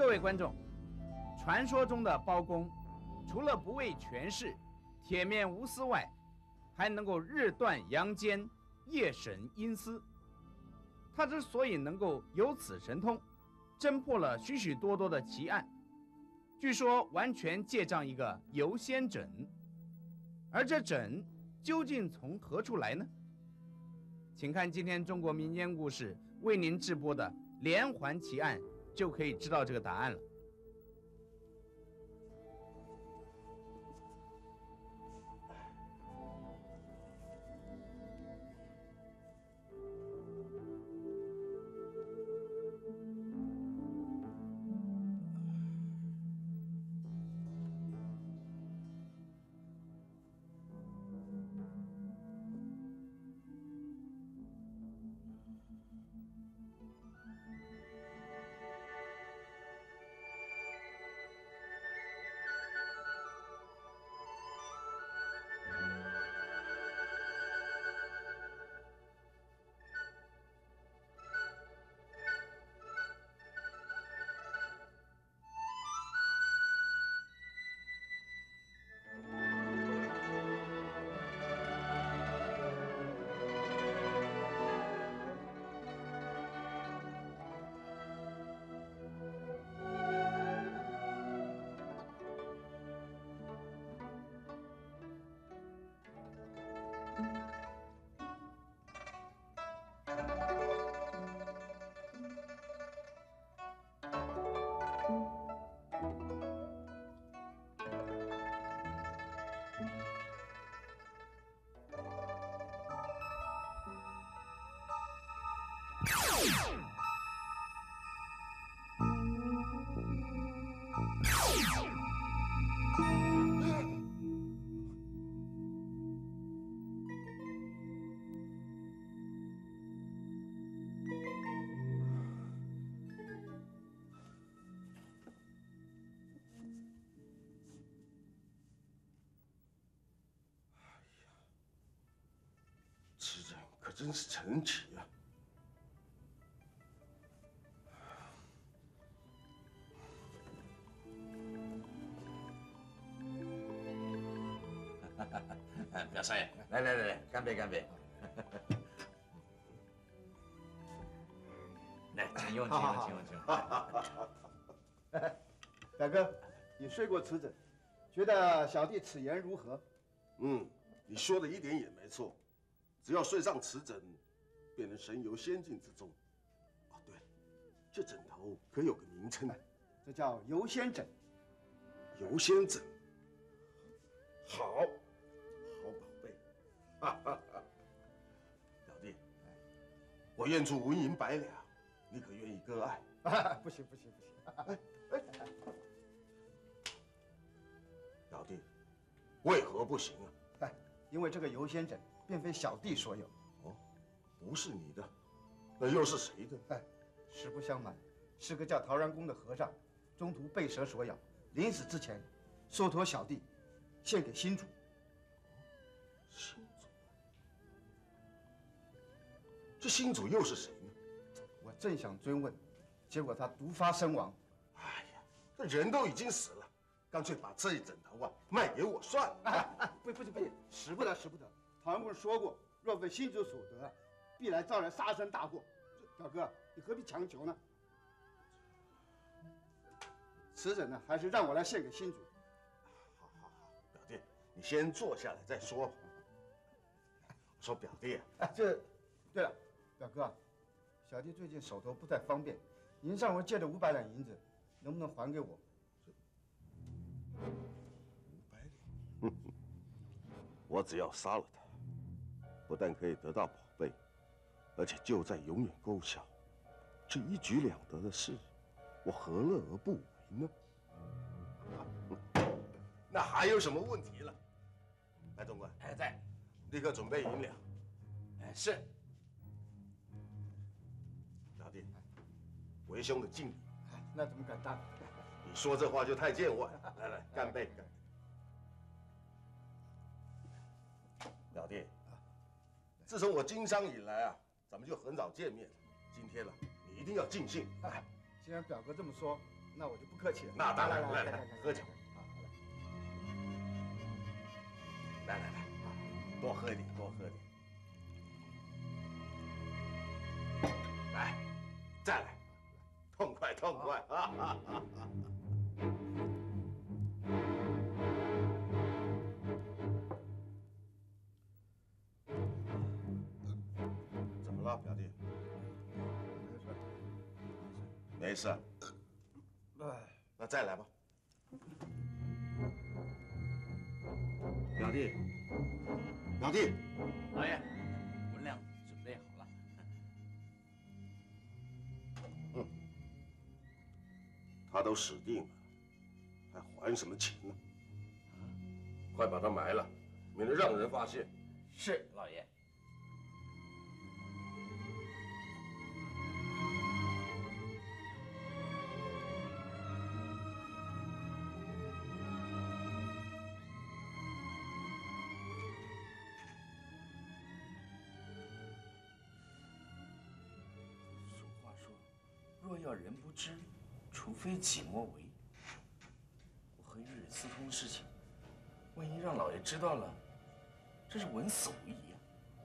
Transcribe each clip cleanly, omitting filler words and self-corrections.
各位观众，传说中的包公，除了不畏权势、铁面无私外，还能够日断阳间，夜审阴司。他之所以能够有此神通，侦破了许许多多的奇案，据说完全借仗一个游仙枕。而这枕究竟从何处来呢？请看今天中国民间故事为您直播的连环奇案，就可以知道这个答案了。 此人可真是神奇啊！ 表少爷，来，干杯！来，请用。 表哥，你睡过此枕，觉得小弟此言如何？ 你说的一点也没错。只要睡上此枕，便能神游仙境之中。哦，对，这枕头可有个名称？ 这叫游仙枕。 游仙枕，好宝贝，表弟，我愿出文银100两，你可愿意割爱？ 不行。 表弟，为何不行啊？ 因为这个游仙枕并非小弟所有。 哦，不是你的，那又是谁的？ 实不相瞒，是个叫陶然公的和尚，中途被蛇所咬，临死之前，受托小弟献给新主。 新主？这新主又是谁呢？ 我正想追问，结果他毒发身亡。 哎呀，这人都已经死了，干脆把这一枕头卖给我算了。 不行，使不得。陶然公说过，若非新主所得，必来招来杀身大祸。表哥，你何必强求呢？此枕呢，还是让我来献给新主。 好，表弟，你先坐下来再说吧。我说表弟对了，表哥，小弟最近手头不太方便，您上回借的500两银子，能不能还给我 ？500两，我只要杀了他，不但可以得到宝贝，而且就在永远勾销，这一举两得的事，我何乐而不为呢？那还有什么问题了？来，总管， 在， 立刻准备银两。 是。 表弟，为兄的敬礼。 那怎么敢当？ 你说这话就太见外。来，干杯！表弟，自从我经商以来啊，咱们就很早见面了。今天你一定要尽兴。 既然表哥这么说， 那我就不客气了。 那当然，来来， 喝酒。 好来， 多喝一点，多喝一点。来，再来，痛快痛快啊！怎么了，表弟？没事。那再来吧。表弟，表弟， 老爷，文亮准备好了。 他都死定了，还还什么情呢？快把他埋了，免得让人发现。 是，老爷。俗话说，若要人不知，除非己莫为。我和玉蕊私通的事情，万一让老爷知道了，这是闻死无疑呀。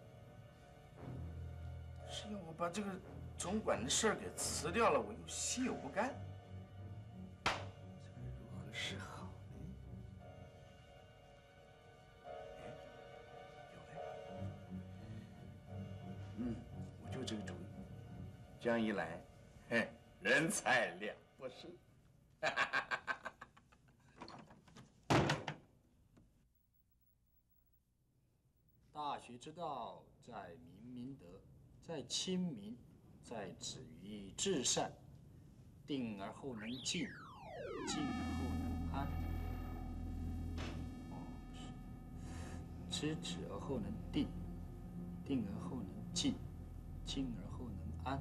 是要我把这个总管的事儿给辞掉了，我又心有不甘，这该如何是好呢？哎，有嘞，我就这个主意。这样一来，嘿，人财两不是。 大学之道，在明明德，在亲民，在止于至善。定而后能静，静而后能安。不是，知止而后能定，定而后能静，静而后能安。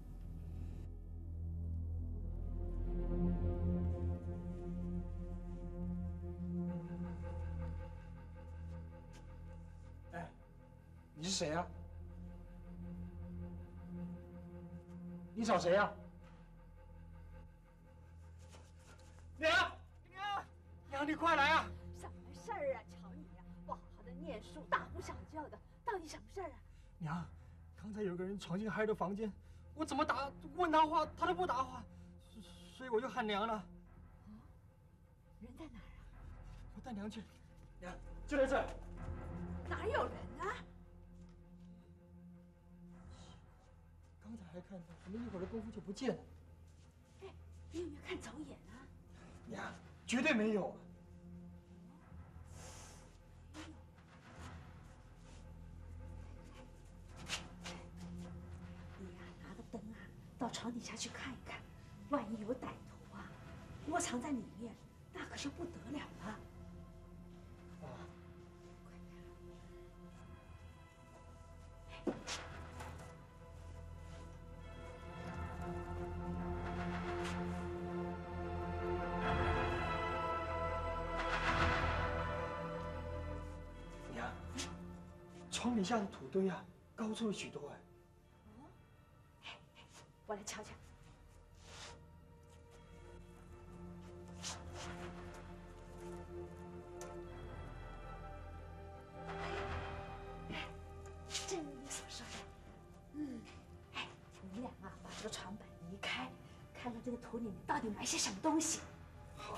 哎，你是谁呀？你找谁呀？娘，你快来啊！ 什么事儿啊？吵你呀！不好好的念书，大呼小叫的，到底什么事儿啊？ 娘，刚才有个人闯进孩儿的房间，我怎么问他话，他都不答话，所以我就喊娘了。 人在哪儿啊？ 我带娘去。娘，就在这儿。 哪有人啊？ 刚才还看到，怎么一会儿的功夫就不见了？ 哎，你有没有看走眼啊？ 娘，绝对没有。 你呀，拿个灯啊，到床底下去看一看，万一有歹徒啊，窝藏在里面，那可是不得了了。 娘，床底下的土堆啊，高出了许多哎。 我来瞧瞧。正如你所说的，哎，你俩啊，把这个床板移开，看看这个土里面到底埋些什么东西。 好。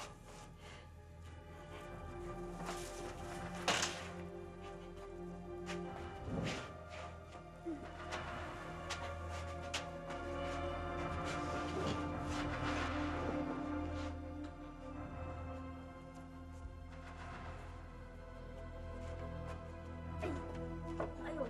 哎呦！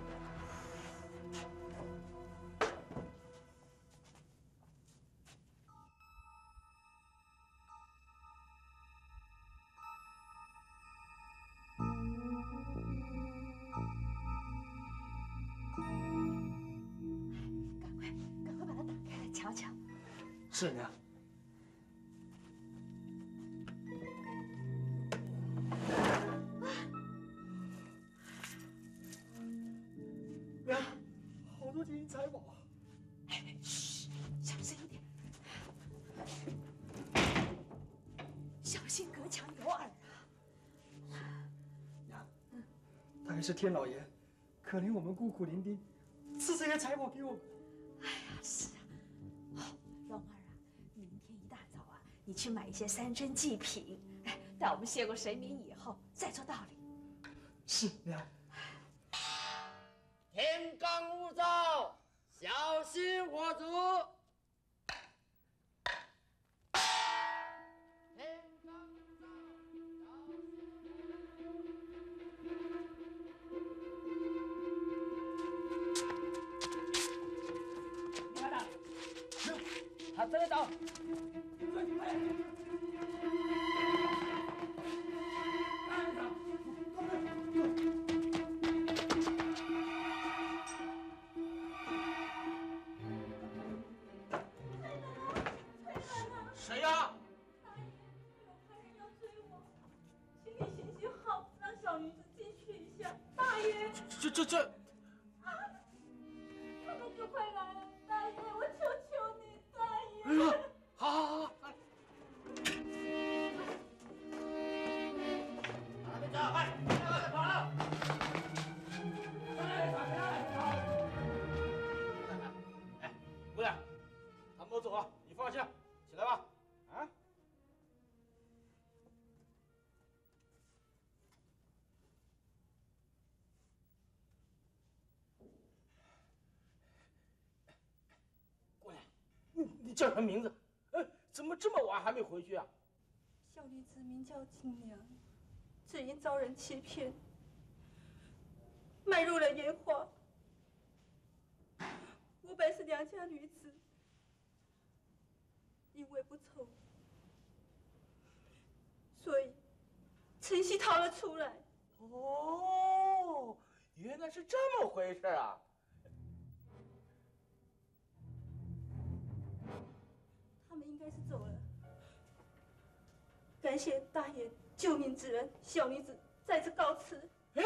赶快把它打开来瞧瞧。 是娘。娘，好多金银财宝。 嘘，小声一点。 小心隔墙有耳啊！ 娘，大概是天老爷可怜我们孤苦伶仃，赐这些财宝给我们。 哎呀，是啊。哦，蓉儿啊，明天一大早啊，你去买一些三珍祭品，哎，待我们谢过神明以后再做道理。 是娘。 天罡勿躁，小心火烛。天罡勿躁，小心。班长，他真的到。 谁呀？ 有派人要追我，请你行行好，让小女子进去一下。大爷， 这， 他们就快来了，大爷，我求求你，大爷。 哎呀，好。 打个架，快，跑了！ 哎，姑娘，他们都走了，你放心，起来吧。啊？姑娘，你叫什么名字？怎么这么晚还没回去啊？ 小女子名叫锦娘，只因遭人欺骗，卖入了烟花。我本是良家女子，因为不从，所以趁机逃了出来。 哦，原来是这么回事啊！ 他们应该是走了。感谢大爷救命之恩，小女子在此告辞。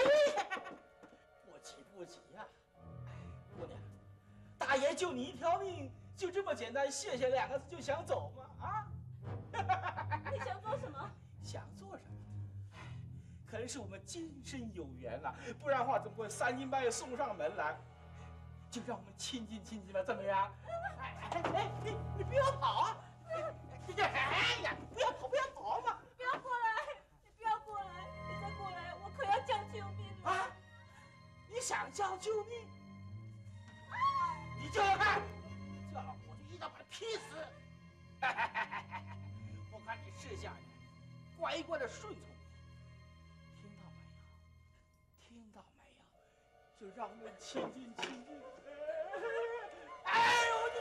不急呀，姑娘，大爷救你一条命，就这么简单，谢谢2个字就想走吗？啊？ 你想做什么？ 想做什么？可能是我们今生有缘了，不然的话怎么会3更半夜送上门来？就让我们亲近亲近吧，怎么样？你不要跑啊！哎呀，不要跑嘛！ 不要过来！你不要过来！你再过来，我可要叫救命了！ 啊！你想叫救命？你叫我看，叫了我就一刀把他劈死！我看你是下人，乖乖的顺从我，听到没有？就让我们亲近亲近。哎呦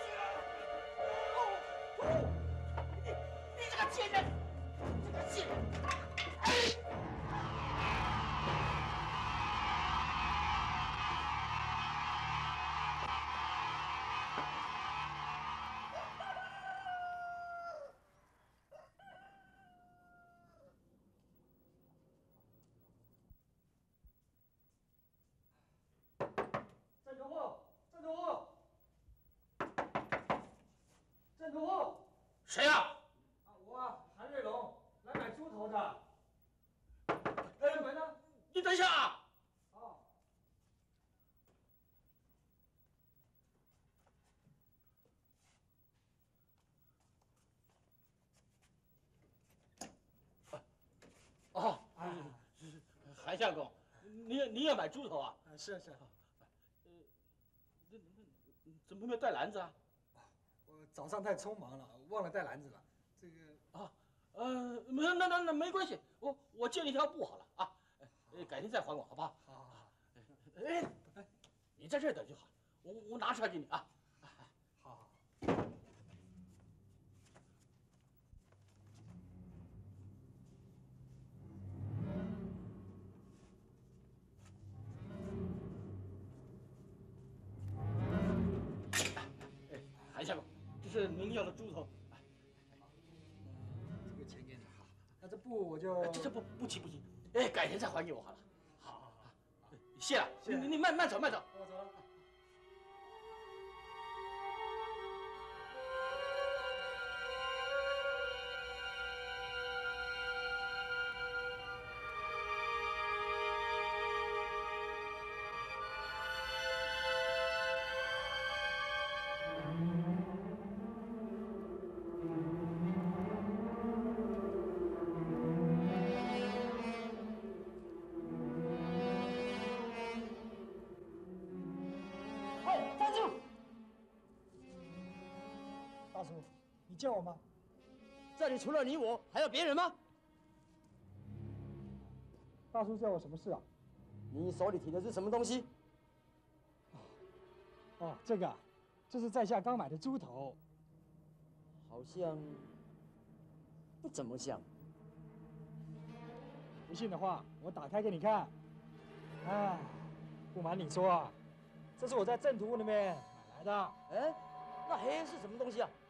你这个贱人，这个贱人！ 镇主户， 谁呀？ 我啊，韩瑞龙，来买猪头的。开门呢？ 你等一下啊！哦，韩相公，你也买猪头啊？ 是。 怎么没有带篮子啊？ 我早上太匆忙了，忘了带篮子了。这个啊，那没关系，我借你条布好了啊，改天再还我，好不好？ 好。 哎，你在这儿等就好，我拿出来给你啊。 好。 韩相公，这是您要的猪头。 这个钱给你。好，那这布我就这不急，改天再还给我好了。好，谢了， 谢你慢走。 我走了。 叫我吗？ 这里除了你我，还有别人吗？ 大叔叫我什么事啊？ 你手里提的是什么东西？ 哦，这个啊，这是在下刚买的猪头。 好像不怎么像。 不信的话，我打开给你看。哎，不瞒你说啊，这是我在镇图那边买来的。 哎，那黑是什么东西啊？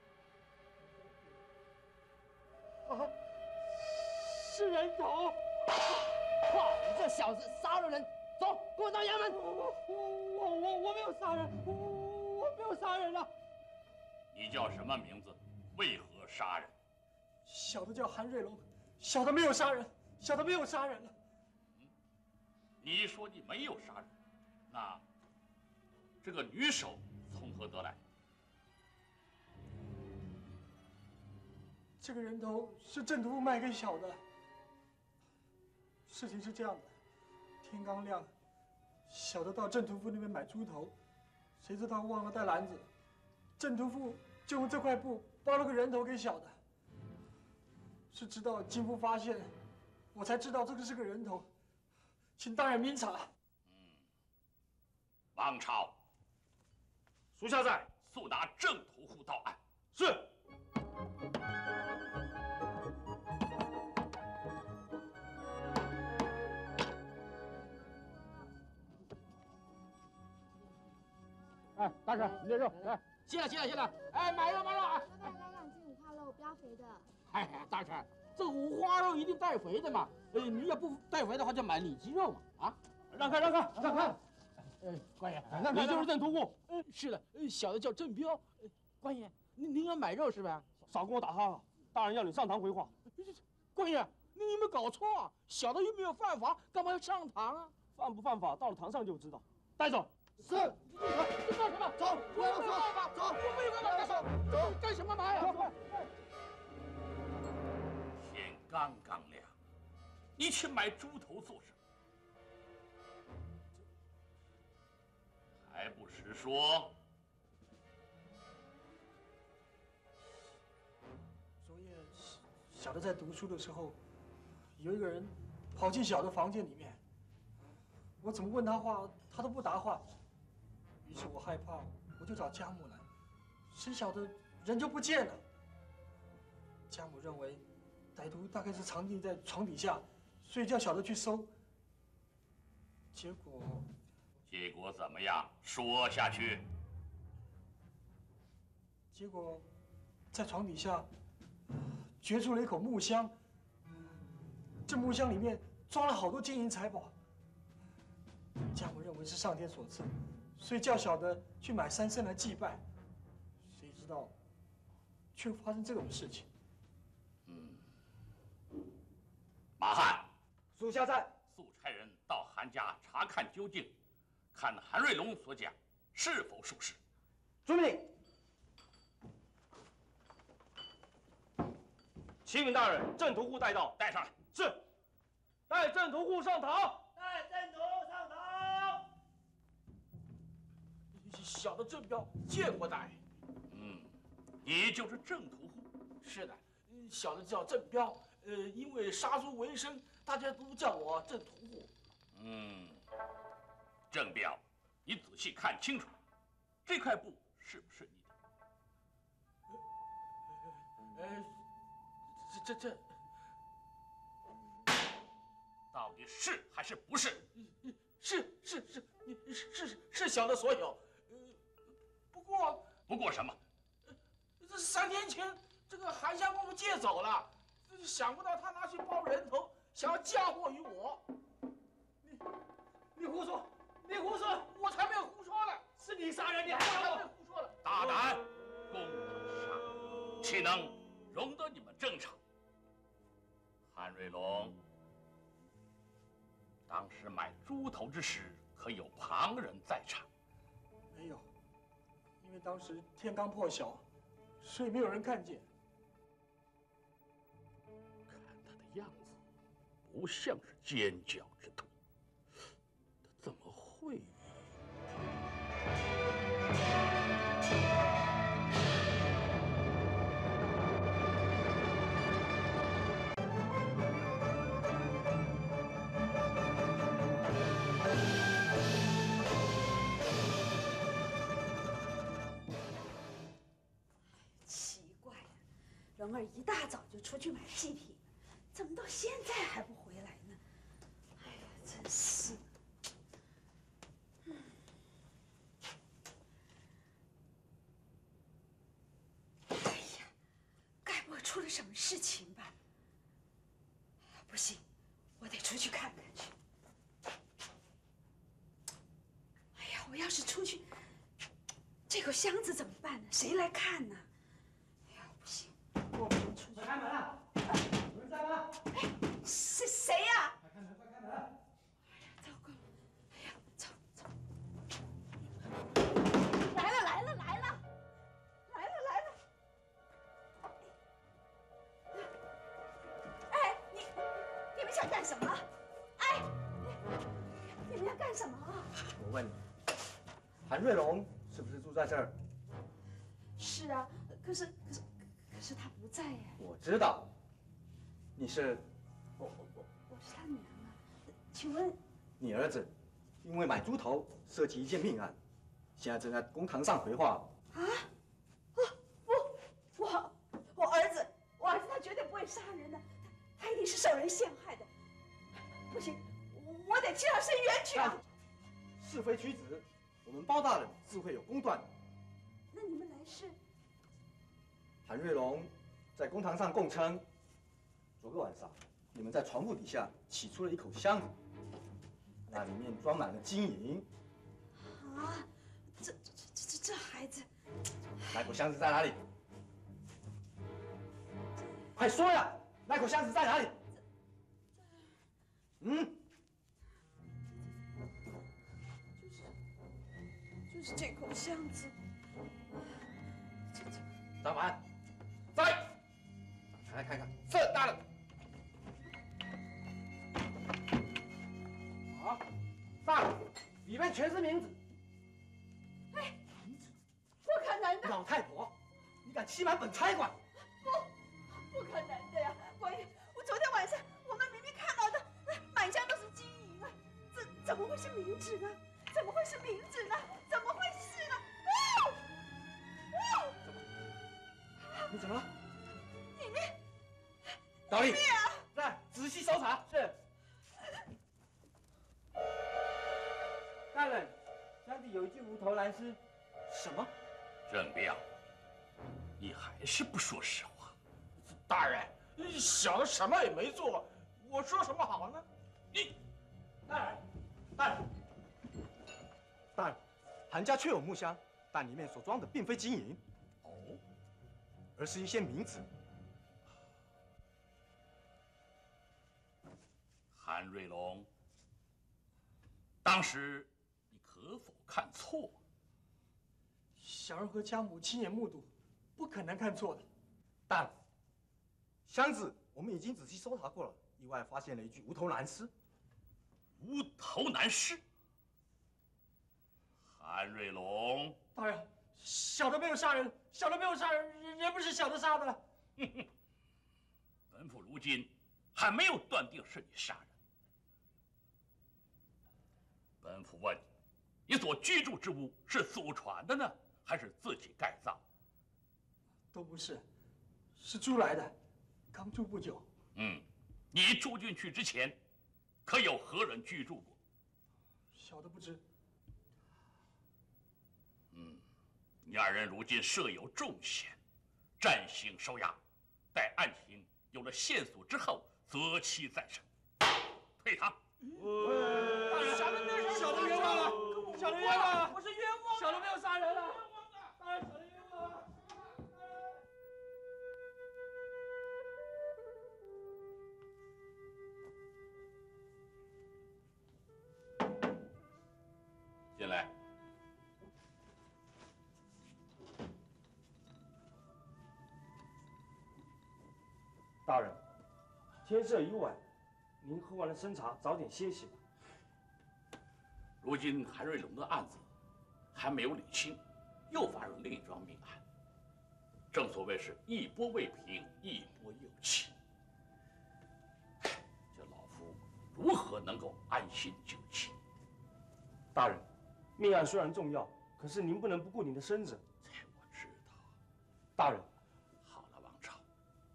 啊，是人头！ 哇，你这小子杀了人！走，给我到衙门！ 我没有杀人，我没有杀人啊！ 你叫什么名字？为何杀人？ 小的叫韩瑞龙，小的没有杀人，小的没有杀人了。 你说你没有杀人，那这个女手从何得来？ 这个人头是镇图卖给小的。事情是这样的，天刚亮，小的到镇图夫那边买猪头，谁知道忘了带篮子，镇图夫就用这块布包了个人头给小的。是直到金夫发现，我才知道这个是个人头，请大人明察。 王超， 属下在， 速拿郑屠户到案。 是。 哎，大哥，你这肉来， 谢了，哎，买肉啊！ 老板来2斤五花肉，不要肥的。 哎，大婶，这五花肉一定带肥的嘛。你要不带肥的话，就买里脊肉嘛。啊， 让开！ 官爷， 你就是郑屠户？ 是的，小的叫郑彪。官爷，您要买肉是吧？ 少跟我打哈哈，大人要你上堂回话。 官爷，你有没有搞错啊？小的又没有犯法，干嘛要上堂啊？ 犯不犯法，到了堂上就知道。带走。 是。你干什么？走，不要说话，走，我没有办法，走，干什么嘛呀？ 天刚刚亮，你去买猪头做什么？还不实说？ 昨夜小的在读书的时候，有一个人跑进小的房间里面，我怎么问他话，他都不答话。于是我害怕，我就找家母来，谁晓得人就不见了。家母认为歹徒大概是藏匿在床底下，所以叫小的去搜。结果怎么样？说下去。 结果在床底下掘出了一口木箱，这木箱里面装了好多金银财宝。家母认为是上天所赐，所以叫小的去买山参来祭拜。谁知道却发生这种事情。 马汉， 属下在。 速差人到韩家查看究竟，看韩瑞龙所讲是否属实。 遵命。启禀大人，郑屠户带到， 带上来。 是。带郑屠户上堂。 带郑屠上堂。小的郑彪见过大人。 你就是郑屠户？ 是的，小的叫郑彪。因为杀猪为生，大家都叫我郑屠户。 郑彪，你仔细看清楚，这块布是不是你的？这， 到底是还是不是？ 是小的所有。 不过什么？ 这3天前，这个韩相公借走了。想不到他拿去包人头，想要嫁祸于我。 你胡说！你胡说！ 我才没有胡说呢！ 是你杀人，你还说我胡说了？ 大胆，公堂上，岂能容得你们争吵？韩瑞龙，当时买猪头之时，可有旁人在场？ 没有，因为当时天刚破晓，所以没有人看见。 样子不像是奸狡之徒，他怎么会？ 蓉儿一大早就出去买祭品，怎么到现在还不回来呢？哎呀，真是。哎呀，该不会出了什么事情吧？不行，我得出去看看去。哎呀，我要是出去，这口箱子怎么办呢？谁来看呢？哎呀，不行，我不能出去。 快开门啊！有人在吗？ 哎，是谁呀？ 快开门！快开门！ 哎呀，糟糕了！哎呀，走走。来了来了来了，来了来了！哎，你们想干什么？哎，你们要干什么啊？ 我问你，韩瑞龙是不是住在这儿？ 是啊，可是他不在呀。 我知道，你是我是他女儿嘛？请问你儿子，因为买猪头涉及一件命案，现在正在公堂上回话。 啊？不，我儿子他绝对不会杀人的，他一定是受人陷害的。不行，我得替他伸冤去啊！ 是非曲直，我们包大人自会有公断。 那你们来是？ 韩瑞龙在公堂上供称，昨个晚上你们在床铺底下起出了一口箱子，那里面装满了金银。 啊，这孩子， 那口箱子在哪里？快说呀！那口箱子在哪里？ 就是这口箱子。 张凡，在，打开来看看。 是大人。 好，大人，里面全是名字。 哎，不可能的！ 老太婆，你敢欺瞒本差馆？ 不可能的呀！官爷，我昨天晚上我们明明看到的，满箱都是金银啊，怎么会是冥纸呢？怎么会是冥纸呢？怎么会是呢？ 你怎么了？ 里面， 倒立， 啊！ 在仔细搜查。是。大人，箱底有一具无头蓝尸。什么？ 郑彪，你还是不说实话。 大人，小的什么也没做，我说什么好呢？你， 大人，大人，韩家确有木箱，但里面所装的并非金银，而是一些冥纸。 韩瑞龙，当时你可否看错？ 小人和家母亲眼目睹，不可能看错的。 大人，箱子我们已经仔细搜查过了，意外发现了一具无头男尸。 无头男尸？韩瑞龙， 大人，小的没有杀人，小的没有杀人，人不是小的杀的。 本府如今还没有断定是你杀人。本府问你，你所居住之屋是祖传的呢，还是自己盖造？ 都不是，是租来的，刚住不久。 你住进去之前，可有何人居住过？ 小的不知。 你二人如今设有重嫌，暂行收押，待案情有了线索之后，择期再审。退堂。 小的冤枉了，小的冤枉了，我是冤枉，小的没有杀人了，大人，小的冤枉了。 进来。 大人，天色已晚，您喝完了参茶，早点歇息吧。 如今韩瑞龙的案子还没有理清，又发生另一桩命案。正所谓是一波未平，一波又起。这老夫如何能够安心就寝？ 大人，命案虽然重要，可是您不能不顾您的身子。 这我知道。 大人， 好了，王超，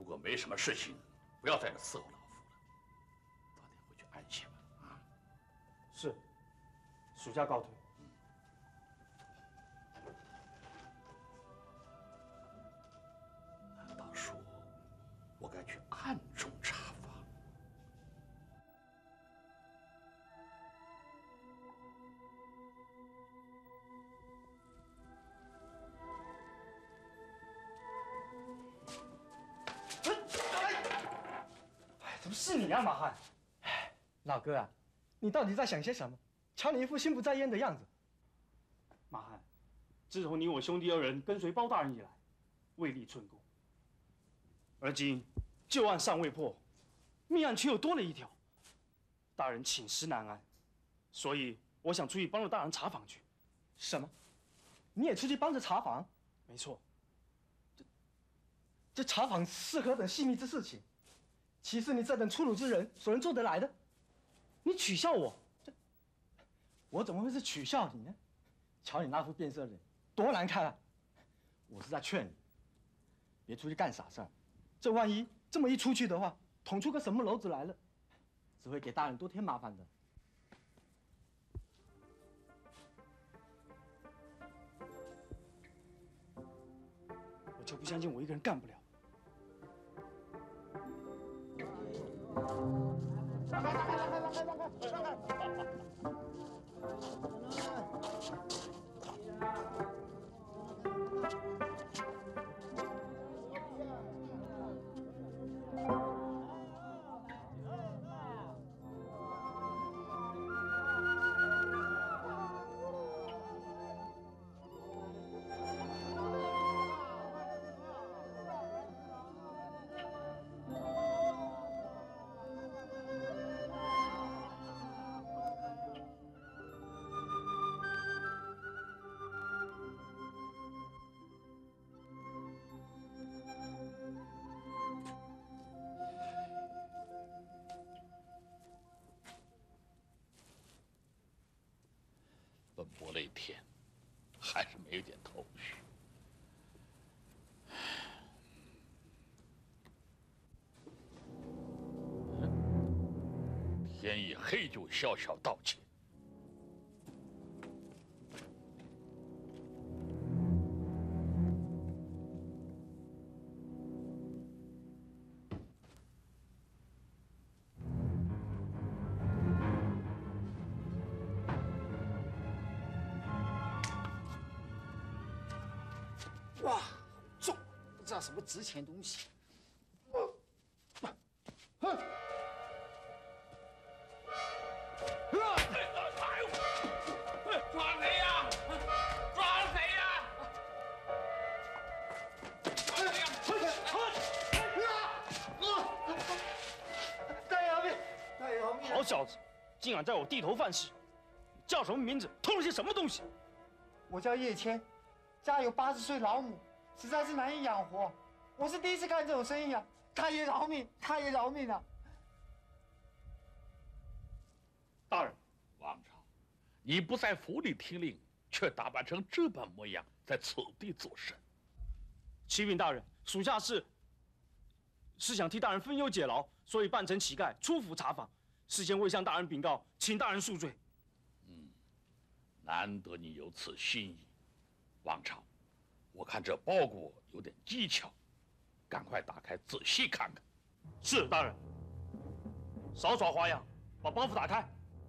如果没什么事情，不要在这伺候老夫了，早点回去安歇吧。啊， 是，属下告退。 难道说我该去暗中查访？ 怎么是你啊，马汉？老哥啊，你到底在想些什么？瞧你一副心不在焉的样子。 马汉，自从你我兄弟二人跟随包大人以来，未立寸功。而今旧案尚未破，密案却又多了一条，大人寝食难安，所以我想出去帮着大人查访去。 什么？你也出去帮着查访？ 没错。 这查访是何等细密之事情？岂是你这等粗鲁之人所能做得来的？你取笑我，我怎么会是取笑你呢？瞧你那副变色脸，多难看啊！我是在劝你，别出去干傻事儿。这万一这么一出去的话，捅出个什么篓子来了，只会给大人多添麻烦的。 我就不相信我一个人干不了。 奔波了一天，还是没有点头绪。天一黑就小小道歉， 哇，重，不知道什么值钱东西。 抓谁呀？抓谁呀？ 大姚命，大姚命！ 好小子，竟敢在我地头犯事！你叫什么名字？偷了些什么东西？ 我叫叶谦，家有80岁老母，实在是难以养活。我是第一次干这种生意啊！他也饶命，他也饶命啊！ 大人， 王朝，你不在府里听令，却打扮成这般模样，在此地作甚？ 启禀大人，属下是想替大人分忧解劳，所以扮成乞丐出府查访，事先未向大人禀告，请大人恕罪。 难得你有此心意，王朝，我看这包裹有点蹊跷，赶快打开仔细看看。 是大人。少耍花样，把包袱打开。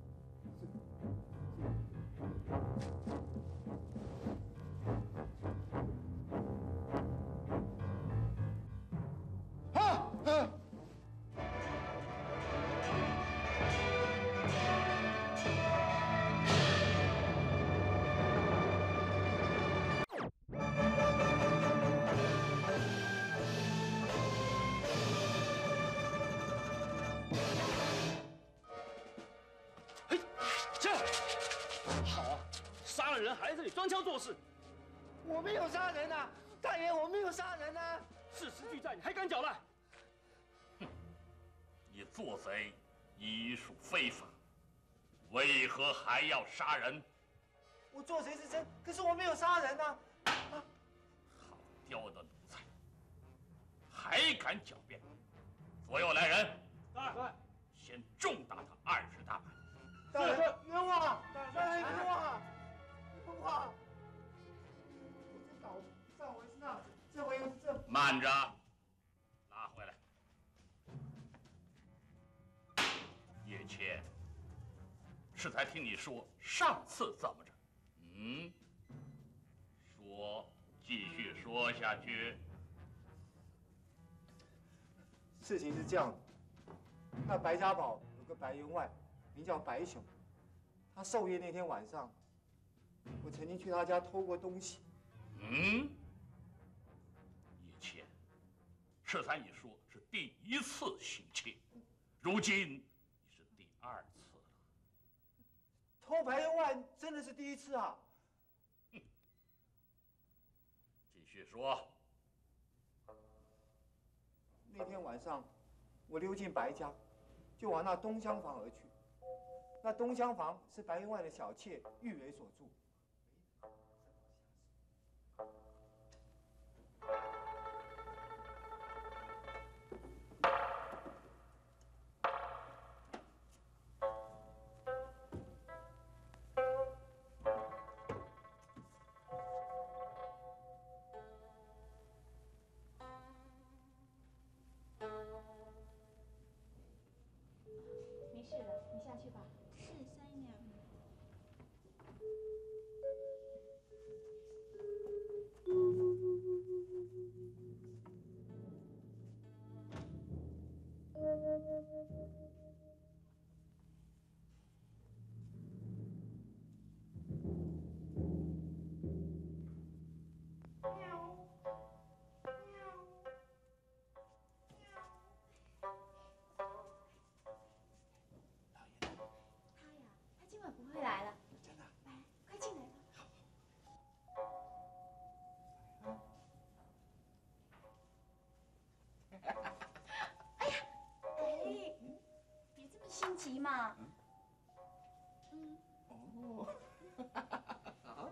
还在这里装腔作势！ 我没有杀人啊，大爷，我没有杀人啊！ 事实俱在，你还敢搅乱？ 哼！你做贼已属非法，为何还要杀人？ 我做贼是真，可是我没有杀人啊！ 好刁的奴才， 还敢狡辩？左右来人， 在。 先重打他20大板。 大人冤枉啊！大人冤枉啊！冤枉！我这倒上回是那，这回这…… 慢着，拉回来。叶谦，是才听你说上次怎么着？说，继续说下去。 事情是这样的，那白家堡有个白员外，名叫白熊。他寿夜那天晚上，我曾经去他家偷过东西。 叶谦，是才你说是第1次行窃，如今你是第2次了。 偷白员外真的是第1次啊！ 继续说。 那天晚上，我溜进白家，就往那东厢房而去。那东厢房是白员外的小妾玉蕊所住。 没事的，你下去吧。 是三娘。 心急嘛。 哦，好。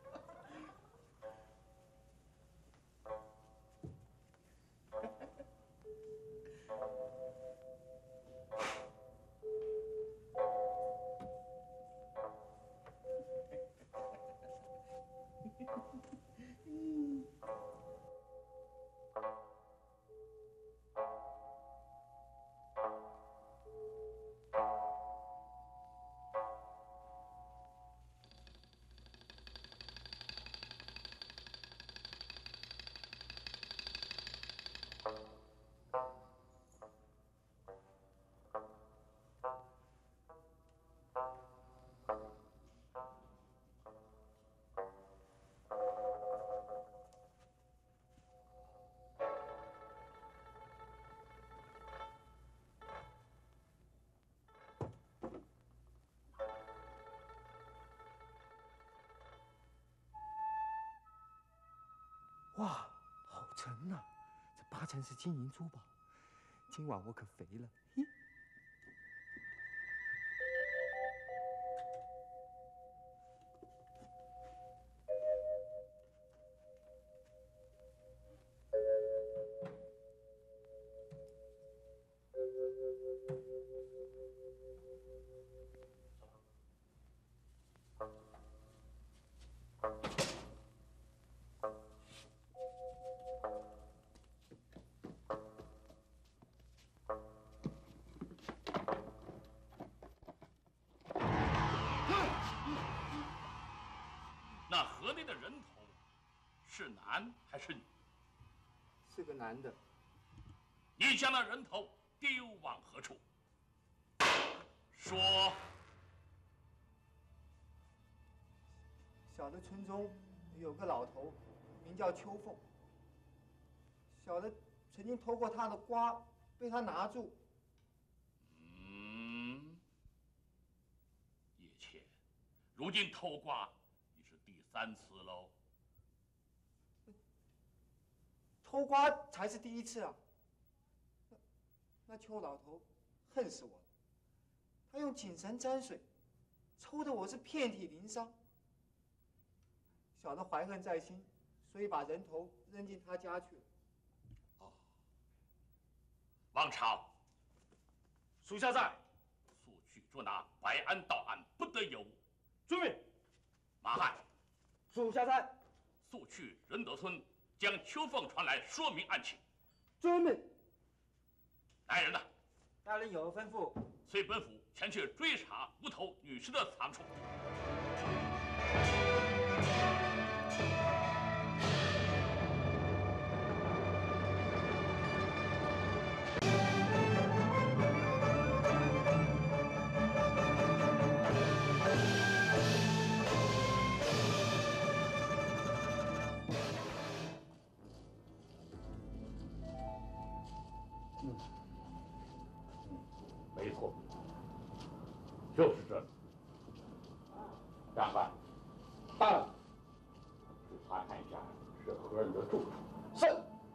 哇，好沉呐、这8成是金银珠宝，今晚我可肥了。嘿。 那河内的人头是男还是女？ 是个男的。 你将那人头丢往何处？说。 小的村中有个老头，名叫秋凤。小的曾经偷过他的瓜，被他拿住。 叶谦，如今偷瓜，你是第3次喽。 偷瓜才是第1次啊！那邱老头恨死我了，他用井绳沾水，抽得我是遍体鳞伤。小的怀恨在心，所以把人头扔进他家去了。 方朝。 属下在。 速去捉拿白安到案，不得有误。 遵命。 马汉。 属下在。 速去仁德村，将秋凤传来，说明案情。 遵命。 来人呐！ 大人有何吩咐？ 随本府前去追查无头女尸的藏处。没错，就是这里。长官， 大人， 去查看一下是何人的住处。 是。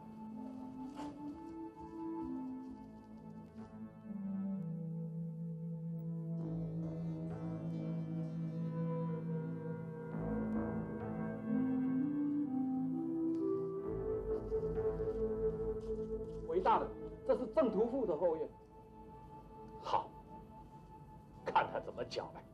韦大人，这是郑屠父的后院。 好，看他怎么讲来。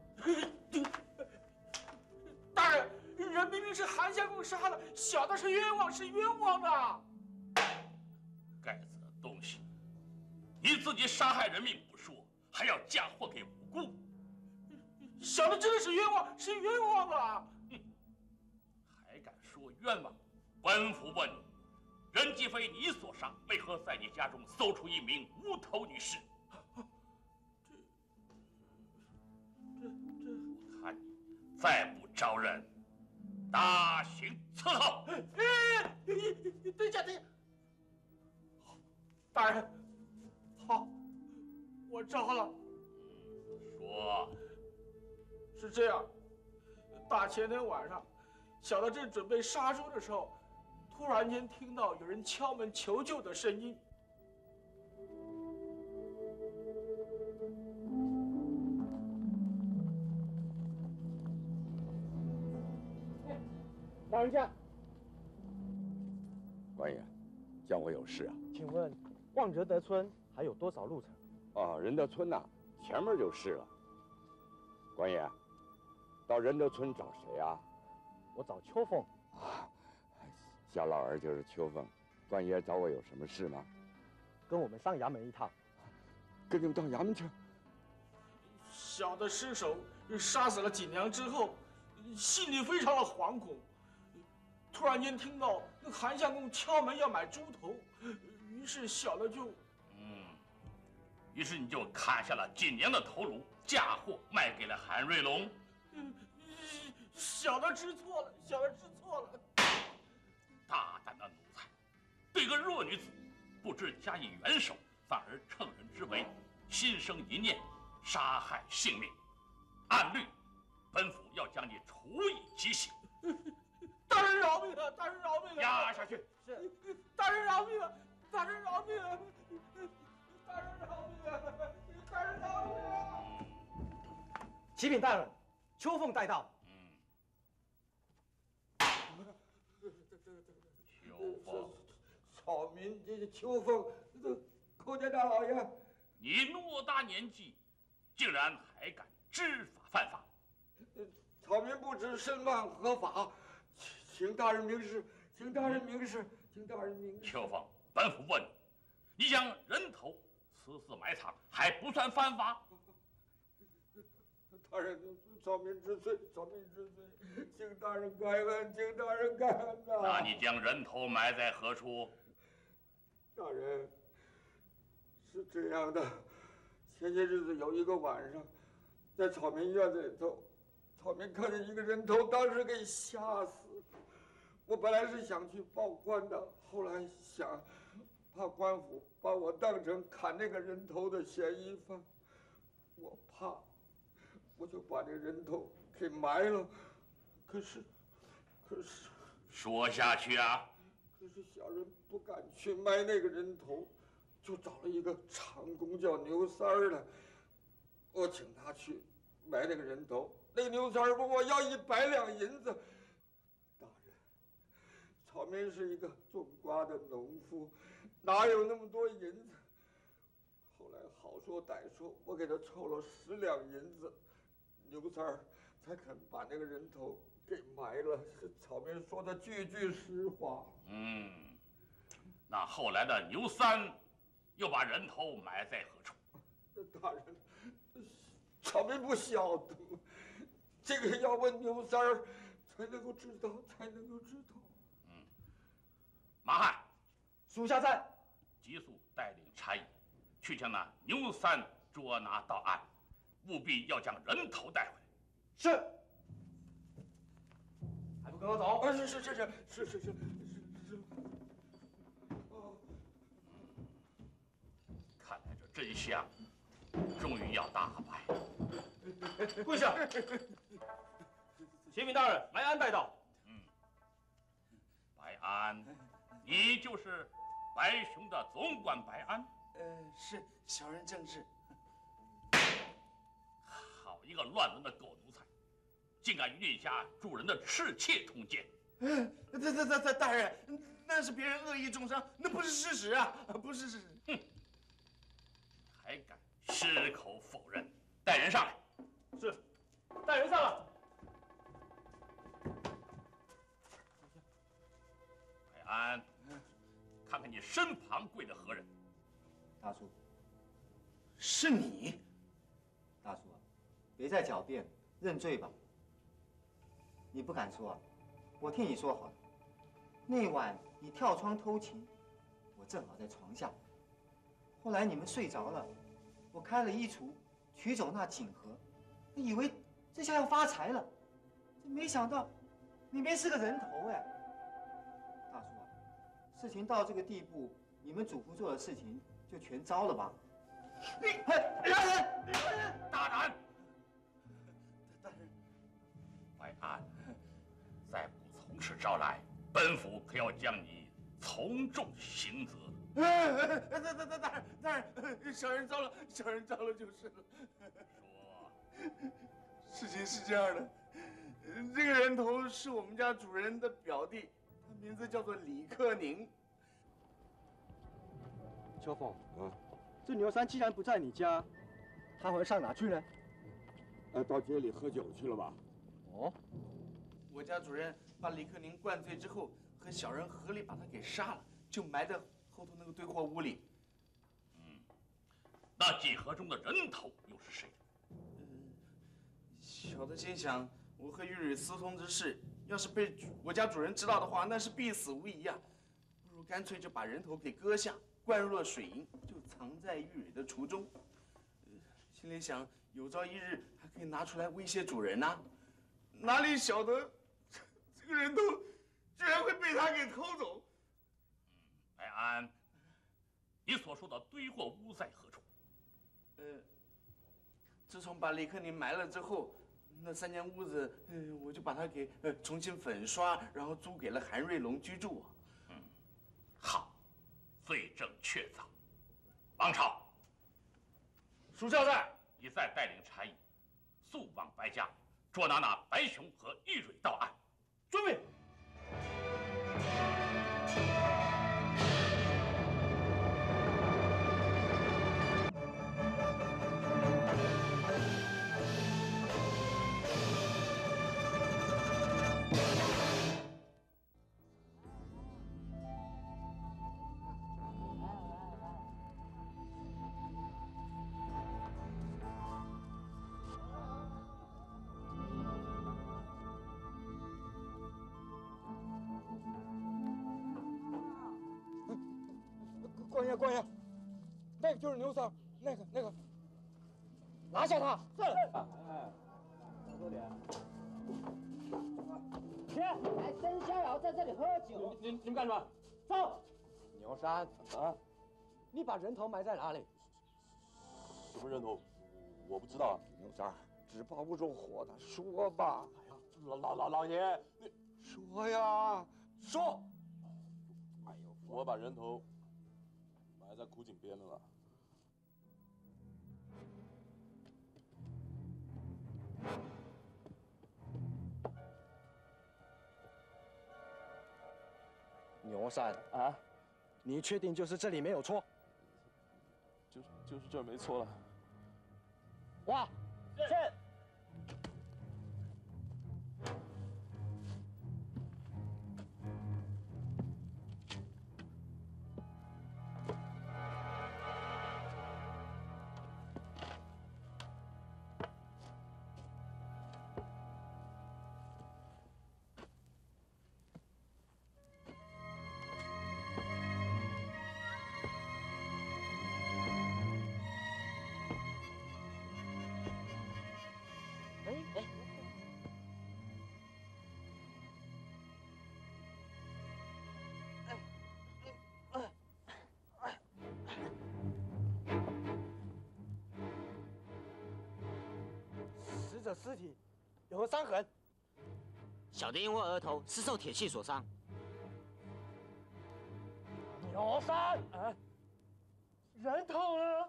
大人，人明明是韩相公杀的，小的是冤枉，是冤枉的。 该死的东西！你自己杀害人命不说，还要嫁祸给无辜。 小的真的是冤枉，是冤枉啊！ 还敢说冤枉？本府问你，任继飞你所杀，为何在你家中搜出一名无头女尸？我看你再不招认，大刑伺候！ 等一下，等一下，大人，好，我招了。 说， 是这样，大前天晚上，小的正准备杀猪的时候，突然间听到有人敲门求救的声音。 老人家， 官爷，叫我有事啊。 请问望仁德村还有多少路程？ 哦，仁德村呐，前面就是了。官爷，到仁德村找谁啊？ 我找秋凤。 啊，小老儿就是秋凤。官爷找我有什么事吗？ 跟我们上衙门一趟。 跟你们到衙门去。 小的失手杀死了锦娘之后，心里非常的惶恐。突然间听到那韩相公敲门要买猪头，于是小的就， 于是你就砍下了锦娘的头颅，嫁祸卖给了韩瑞龙。 小的知错了，小的知错了。 大胆的奴才，对个弱女子，不知加以援手，反而乘人之危，心生一念，杀害性命。按律，本府要将你处以极刑。 大人饶命啊！大人饶命啊！ 押下去。 是。大人饶命啊！大人饶命啊！大人饶命啊！大人饶命啊！ 启禀大人，秋凤带到。 秋凤， 草民这是秋凤，寇家大老爷， 你偌大年纪，竟然还敢知法犯法！ 草民不知身犯何法，请大人明示，请大人明示，请大人明示。 秋凤，本府问你，你将人头私自埋藏，还不算犯法？ 大人，草民知罪，草民知罪，请大人开恩，请大人开恩呐！ 那你将人头埋在何处？ 大人，是这样的，前些日子有一个晚上，在草民院子里头，草民看见一个人头，当时给吓死。我本来是想去报官的，后来想，怕官府把我当成砍那个人头的嫌疑犯，我怕。我就把这人头给埋了，可是， 说下去啊！ 可是小人不敢去埋那个人头，就找了一个长工叫牛三儿的，我请他去埋那个人头。那个牛三儿问我要100两银子。大人，草民是一个种瓜的农夫，哪有那么多银子？ 说歹说，我给他凑了10两银子，牛三儿才肯把那个人头给埋了。草民说的句句实话。 那后来的牛三又把人头埋在何处？ 大人，草民不晓得，这个要问牛三儿才能够知道，才能够知道。 马汉， 属下在。 急速带领差役去将那牛三捉拿到案，务必要将人头带回来。 是。还不跟我走？ 是。 看来这真相终于要大白。 跪下！启禀大人，白安带到。 白安，你就是白熊的总管白安？ 是，小人正是。 好一个乱伦的狗奴才，竟敢与你家主人的侍妾通奸！ 大人，那是别人恶意中伤，那不是事实啊，不是事实。 哼，还敢矢口否认？带人上来。 是，带人上来。 白安，看看你身旁跪的何人？ 大叔， 是你。 大叔啊，别再狡辩，认罪吧。你不敢说啊，我替你说好了。那晚你跳窗偷情，我正好在床下。后来你们睡着了，我开了衣橱，取走那锦盒，我以为这下要发财了，这没想到里面是个人头哎。大叔啊，事情到这个地步，你们祖父做的事情就全糟了吧？ 大胆！白安，再不从实招来，本府可要将你从重刑责。 大人，小人遭了就是了。 说， 事情是这样的，这个人头是我们家主人的表弟，他名字叫做李克宁。 秋凤，这牛三既然不在你家，他会上哪去呢？ 到街里喝酒去了吧？ 哦， 我家主人把李克宁灌醉之后，和小人合力把他给杀了，就埋在后头那个堆货屋里。 那几盒中的人头又是谁的？ 小的心想，我和玉蕊私通之事，要是被我家主人知道的话，那是必死无疑啊！不如干脆就把人头给割下，灌入了水银，就藏在玉蕊的橱中。心里想，有朝一日还可以拿出来威胁主人呐。哪里晓得，这个人头居然会被他给偷走。 白安，你所说的堆货屋在何处？ 自从把李克宁埋了之后，那3间屋子，我就把它给重新粉刷，然后租给了韩瑞龙居住。 好，罪证确凿。王朝， 属下在。 你再带领差役速往白家，捉拿那白熊和玉蕊到案。 遵命。 官爷，那个就是牛三，那个， 拿下他！ 是。 小多点。天，还真逍遥在这里喝酒。 你们干什么？ 走。牛三啊，你把人头埋在哪里？ 什么人头？我不知道。 牛三，纸包不住火的，说吧。 哎呀，老爷，你说呀，说。 哎呦，我把人头埋在枯井边了。 牛三啊，你确定就是这里没有错？ 就是这儿没错了。 哇，是。 死者尸体有何伤痕？ 小的因为额头是受铁器所伤。 牛山，人头呢？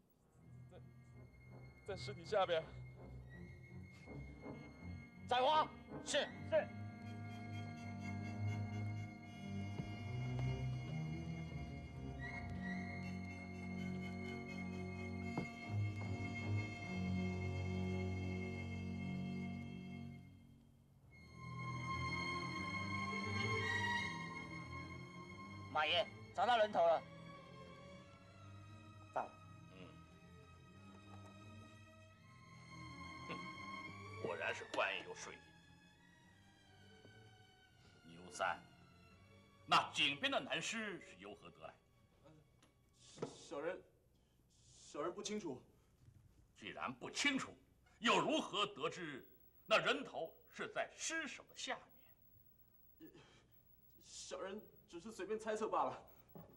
在尸体下边。 在挖。是。马爷，找到人头了。 大人。 果然是官爷有水银。牛三，那井边的男尸是由何得来？ 小人不清楚。 既然不清楚，又如何得知那人头是在尸首的下面？ 小人只是随便猜测罢了。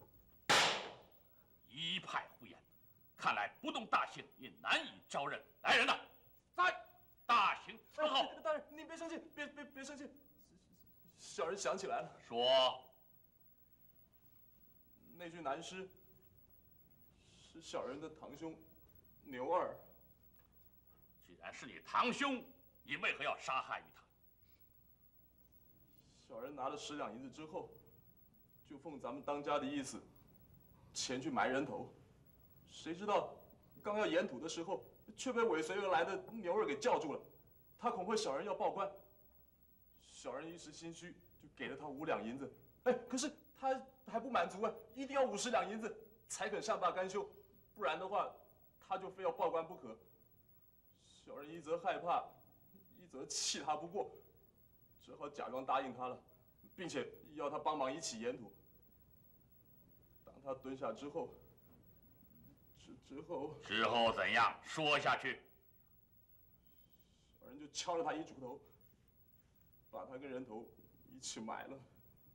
一派胡言！看来不动大刑也难以招认。来人呐，在！大刑伺候。 大人，您别生气，别生气。小人想起来了。 说。 那具男尸是小人的堂兄牛二。 既然是你堂兄，你为何要杀害于他？ 小人拿了10两银子之后，就奉咱们当家的意思，前去埋人头。谁知道刚要掩土的时候，却被尾随而来的牛二给叫住了。他恐吓小人要报官，小人一时心虚，就给了他5两银子。可是他还不满足啊，一定要50两银子才肯善罢甘休，不然的话，他就非要报官不可。小人一则害怕，一则气他不过，只好假装答应他了，并且要他帮忙一起掩土。当他蹲下之后， 之后怎样？说下去。 小人就敲了他一锄头，把他跟人头一起埋了。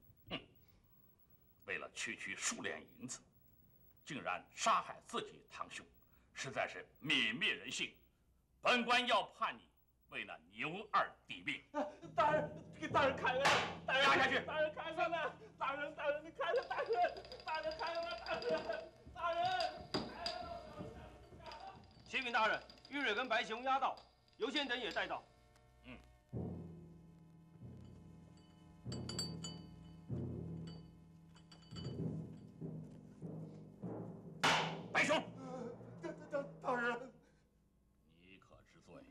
为了区区数两银子，竟然杀害自己堂兄，实在是泯灭人性。本官要判你为那牛二抵命。 大人，给大人开恩！大人压下去！ 大人开恩了！大人，你开恩！大人开恩了！大人！ 启禀大人，玉蕊跟白熊押到，尤先等也带到。 白熊， 大人， 你可知罪？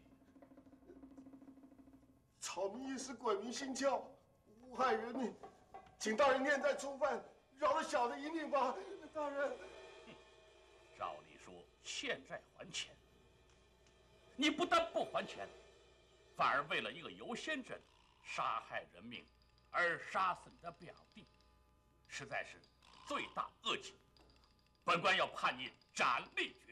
草民一时鬼迷心窍，无害人命，请大人念在初犯，饶了小的一命吧。大人， 照理说欠债还钱，你不但不还钱，反而为了一个尤先生杀害人命，而杀死你的表弟，实在是罪大恶极。本官要判你斩立决。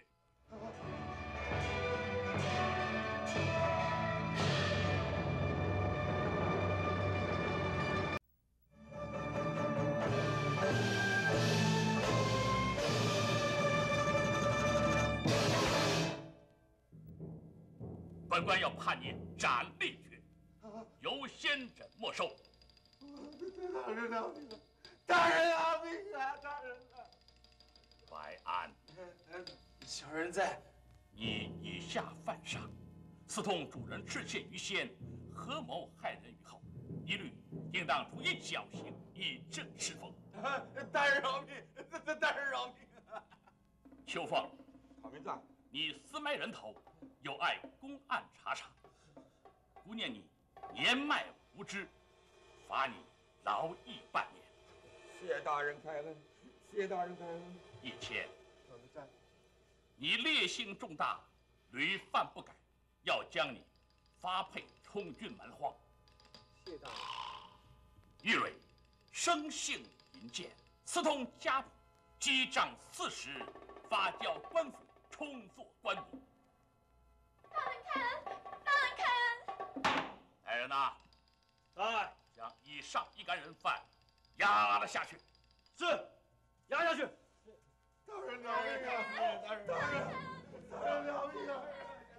本官要判你斩立决，由先诊没收。 大人饶命啊！大人饶命啊！大人啊！ 白安， 小人在。 你以下犯上，私通主人致歉于先，合谋害人于后，一律应当处以绞刑，以正释风。 大人饶命！大人饶命！ 秋凤， 没在。 你私埋人头，有碍公案查查。姑念你年迈无知，罚你劳役半年。 谢大人开恩，谢大人开恩。 叶谦， 小的在。 你烈性重大，屡犯不改，要将你发配充军蛮荒。 谢大人。 玉蕊，生性淫贱，私通家仆，击杖40，发交官府，充作官奴。 大人开恩，大人开恩。 来人呐！ 来， 将以上一干人犯押了下去。 是，押下去。 大人饶命啊！大人饶命啊！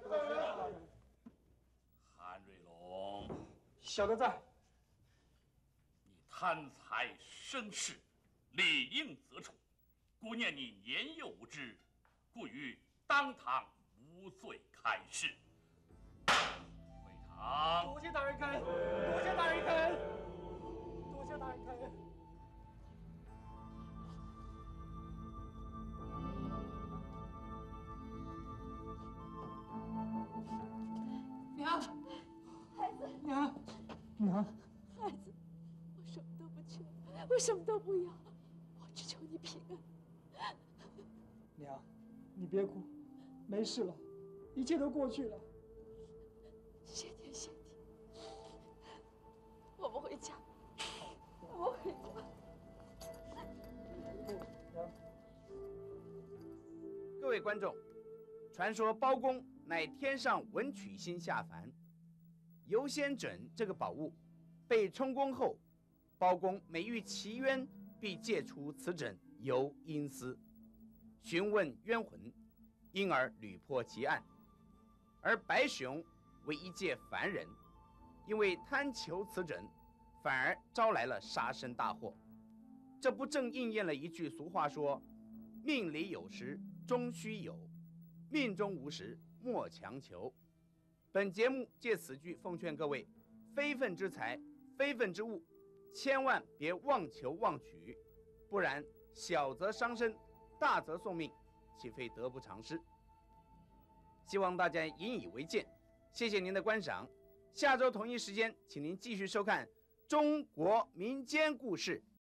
韩瑞龙， 小的在。 你贪财生事，理应责处。姑念你年幼无知，故于当堂无罪开释。回堂。 多谢大人开恩，多谢大人开恩，多谢大人开恩。 娘， 孩子， 娘，娘， 孩子，我什么都不求，我什么都不要，我只求你平安。 娘，你别哭，没事了，一切都过去了。 谢天谢地，我们回家，我们回家。 各位观众，传说包公乃天上文曲星下凡，游仙枕这个宝物被充公后，包公每遇奇冤，必借出此枕游阴司，询问冤魂，因而屡破奇案。而白熊为一介凡人，因为贪求此枕，反而招来了杀身大祸。这不正应验了一句俗话说：命里有时终须有，命中无时莫强求。本节目借此句奉劝各位，非分之财、非分之物，千万别妄求妄取，不然小则伤身，大则送命，岂非得不偿失？希望大家引以为鉴，谢谢您的观赏。下周同一时间，请您继续收看中国民间故事。